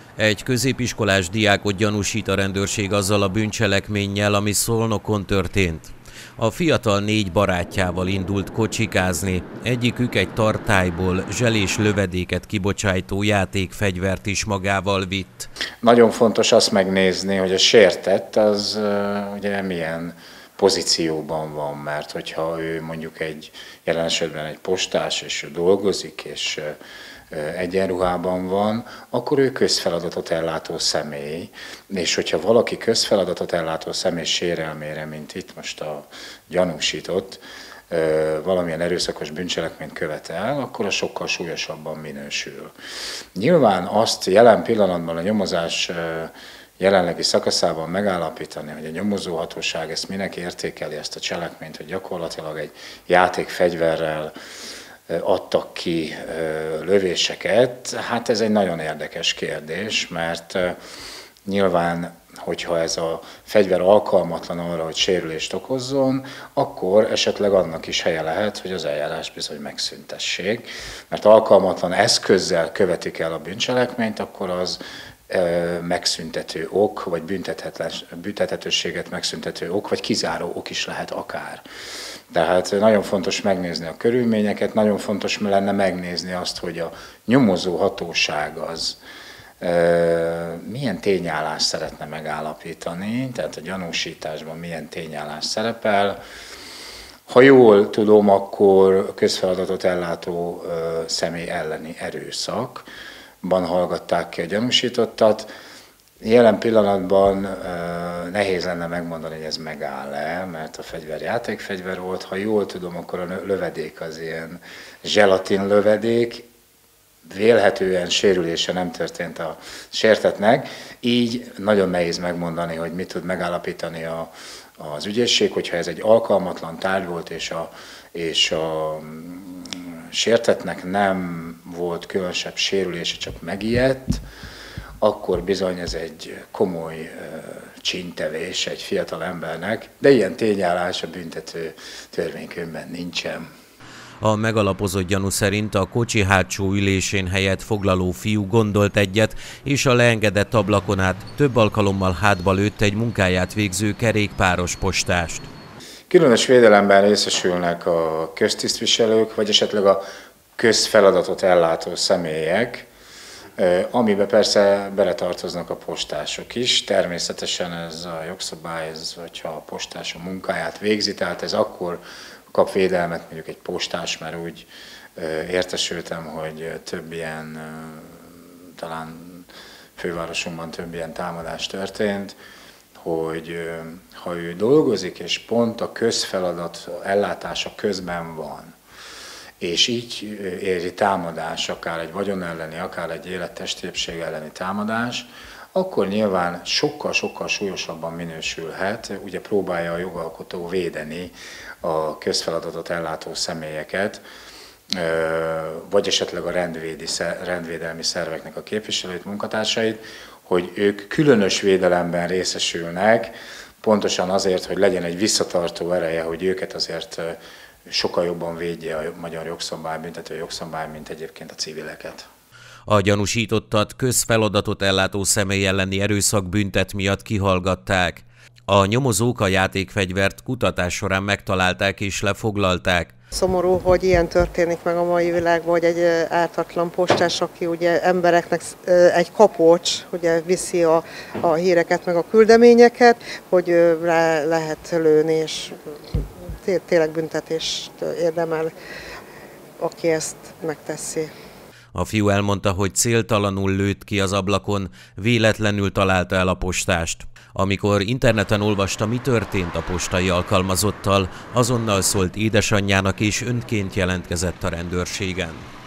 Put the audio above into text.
Egy középiskolás diákot gyanúsít a rendőrség azzal a bűncselekménnyel, ami Szolnokon történt. A fiatal 4 barátjával indult kocsikázni, egyikük egy tartályból zselés lövedéket kibocsájtó játékfegyvert is magával vitt. Nagyon fontos azt megnézni, hogy a sértett az ugye milyen pozícióban van, mert hogyha ő mondjuk jelen esetben egy postás, és ő dolgozik, és egyenruhában van, akkor ő közfeladatot ellátó személy, és hogyha valaki közfeladatot ellátó személy sérelmére, mint itt most a gyanúsított, valamilyen erőszakos bűncselekményt követel, akkor a sokkal súlyosabban minősül. Nyilván azt jelen pillanatban a nyomozás jelenlegi szakaszában megállapítani, hogy a nyomozóhatóság ezt minek értékeli, ezt a cselekményt, hogy gyakorlatilag egy játékfegyverrel adtak ki lövéseket, hát ez egy nagyon érdekes kérdés, mert nyilván, hogyha ez a fegyver alkalmatlan arra, hogy sérülést okozzon, akkor esetleg annak is helye lehet, hogy az eljárás bizony megszüntessék, mert alkalmatlan eszközzel követik el a bűncselekményt, akkor az megszüntető ok, vagy büntethetőséget megszüntető ok, vagy kizáró ok is lehet akár. Tehát nagyon fontos megnézni a körülményeket, nagyon fontos lenne megnézni azt, hogy a nyomozó hatóság az milyen tényállást szeretne megállapítani, tehát a gyanúsításban milyen tényállás szerepel. Ha jól tudom, akkor közfeladatot ellátó személy elleni erőszakban hallgatták ki a gyanúsítottat. Jelen pillanatban nehéz lenne megmondani, hogy ez megáll-e, mert a fegyver játékfegyver volt. Ha jól tudom, akkor a lövedék az ilyen zselatin lövedék, vélhetően sérülése nem történt a sértettnek, így nagyon nehéz megmondani, hogy mit tud megállapítani az ügyészség, hogyha ez egy alkalmatlan tárgy volt, és a sértettnek nem volt különösebb sérülése, csak megijedt, akkor bizony ez egy komoly csíntevés egy fiatal embernek, de ilyen tényállás a büntető törvénykönyvben nincsen. A megalapozott gyanú szerint a kocsi hátsó ülésén helyet foglaló fiú gondolt egyet, és a leengedett ablakon át több alkalommal hátba lőtt egy munkáját végző kerékpáros postást. Különös védelemben részesülnek a köztisztviselők, vagy esetleg a közfeladatot ellátó személyek, amiben persze beletartoznak a postások is. Természetesen ez a jogszabály, hogyha a postás a munkáját végzi, tehát ez akkor kap védelmet mondjuk egy postás, mert úgy értesültem, hogy több ilyen, talán fővárosunkban több ilyen támadás történt, hogy ha ő dolgozik, és pont a közfeladat ellátása közben van, és így éri támadás, akár egy vagyon elleni, akár egy élettestépség elleni támadás, akkor nyilván sokkal-sokkal súlyosabban minősülhet, ugye próbálja a jogalkotó védeni a közfeladatot ellátó személyeket, vagy esetleg a rendvédelmi szerveknek a képviselőit, munkatársait, hogy ők különös védelemben részesülnek, pontosan azért, hogy legyen egy visszatartó ereje, hogy őket azért sokkal jobban védje a magyar jogszabály, büntető jogszabály, mint egyébként a civileket. A gyanúsítottat közfeladatot ellátó személy elleni erőszakbüntet miatt kihallgatták. A nyomozók a játékfegyvert kutatás során megtalálták és lefoglalták. Szomorú, hogy ilyen történik meg a mai világban, hogy egy ártatlan postás, aki ugye embereknek egy kapocs, ugye viszi a híreket meg a küldeményeket, hogy rá lehet lőni, és tényleg büntetést érdemel, aki ezt megteszi. A fiú elmondta, hogy céltalanul lőtt ki az ablakon, véletlenül találta el a postást. Amikor interneten olvasta, mi történt a postai alkalmazottal, azonnal szólt édesanyjának és önként jelentkezett a rendőrségen.